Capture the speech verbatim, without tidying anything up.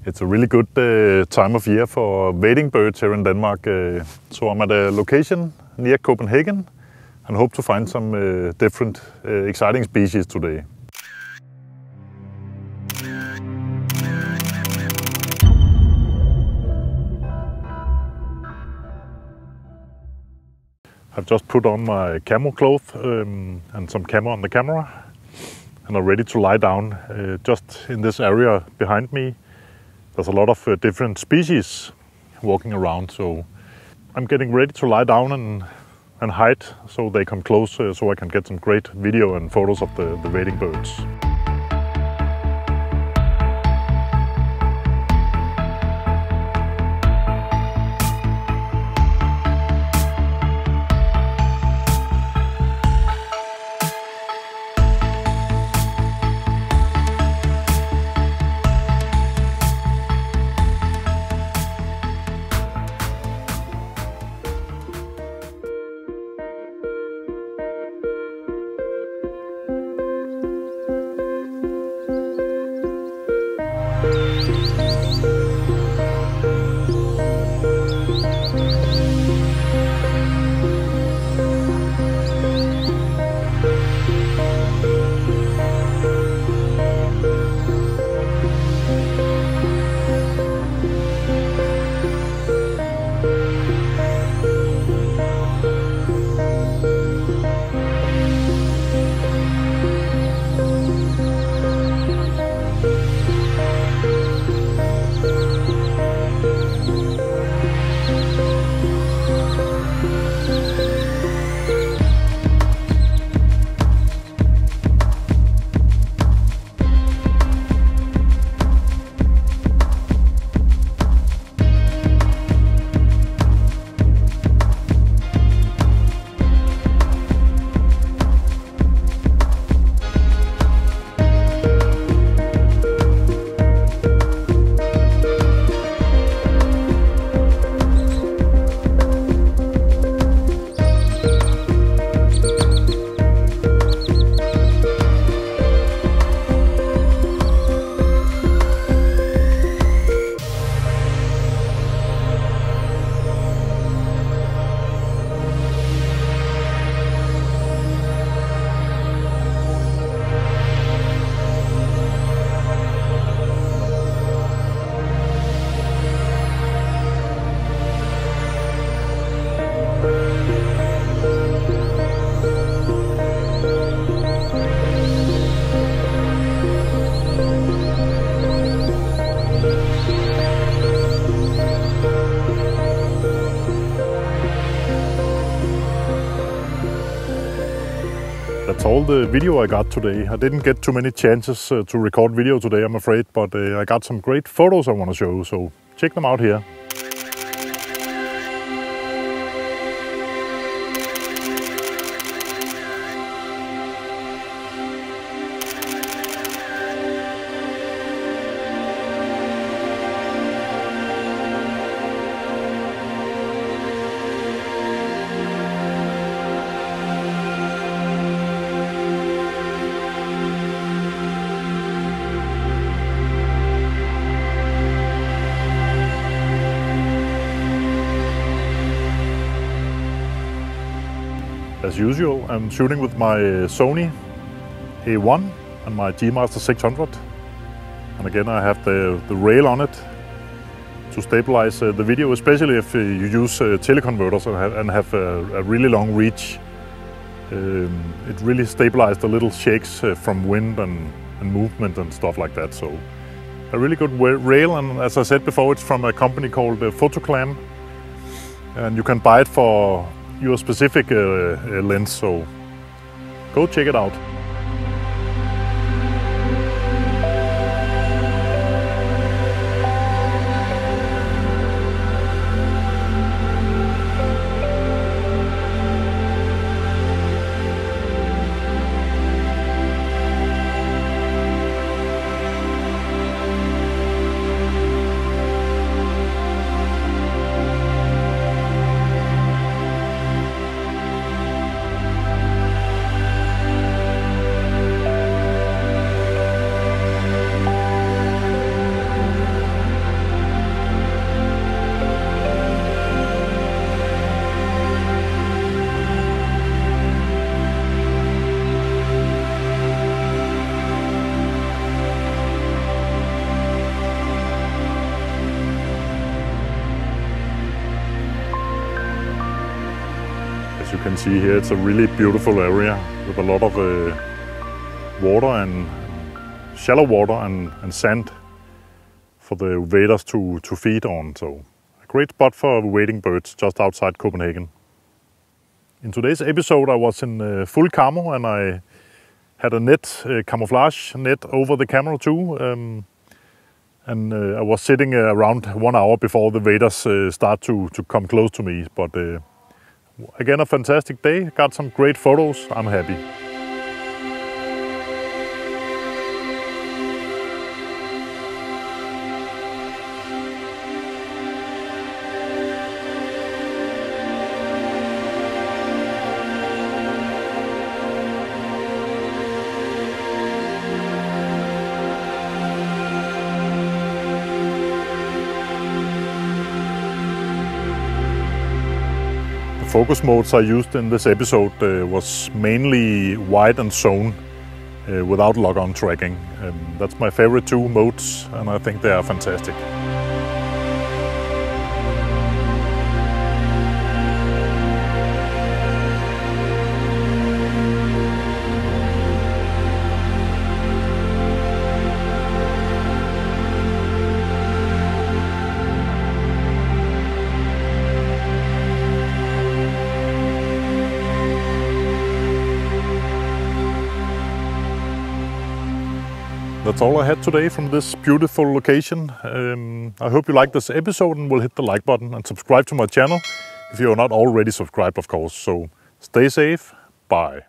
It's a really good uh, time of year for wading birds here in Denmark. Uh, so I'm at a location near Copenhagen and hope to find some uh, different uh, exciting species today. I've just put on my camo cloth um, and some camo on the camera, and I'm ready to lie down. Uh, just in this area behind me, there's a lot of uh, different species walking around, so I'm getting ready to lie down and, and hide so they come close, uh, so I can get some great video and photos of the, the wading birds. That's all the video I got today. I didn't get too many chances uh, to record video today, I'm afraid, but uh, I got some great photos I want to show, so check them out here. As usual, I'm shooting with my Sony A one and my G Master six hundred. And again, I have the, the rail on it to stabilize uh, the video, especially if uh, you use uh, teleconverters and have, and have a, a really long reach. Um, it really stabilized the little shakes uh, from wind and, and movement and stuff like that. So a really good rail, and as I said before, it's from a company called uh, Photoclam, and you can buy it for your specific uh, uh, lens, so go check it out. you can see here, it's a really beautiful area with a lot of uh, water and shallow water and, and sand for the waders to, to feed on. So a great spot for wading birds just outside Copenhagen. In today's episode I was in uh, full camo and I had a net, uh, camouflage net over the camera too. Um, and uh, I was sitting uh, around one hour before the waders uh, start to, to come close to me. But uh, again, a fantastic day, got some great photos, I'm happy. The focus modes I used in this episode uh, was mainly wide and zone uh, without lock-on tracking. Um, that's my favorite two modes and I think they are fantastic. That's all I had today from this beautiful location. Um, I hope you liked this episode and will hit the like button and subscribe to my channel if you are not already subscribed, of course. So stay safe, bye.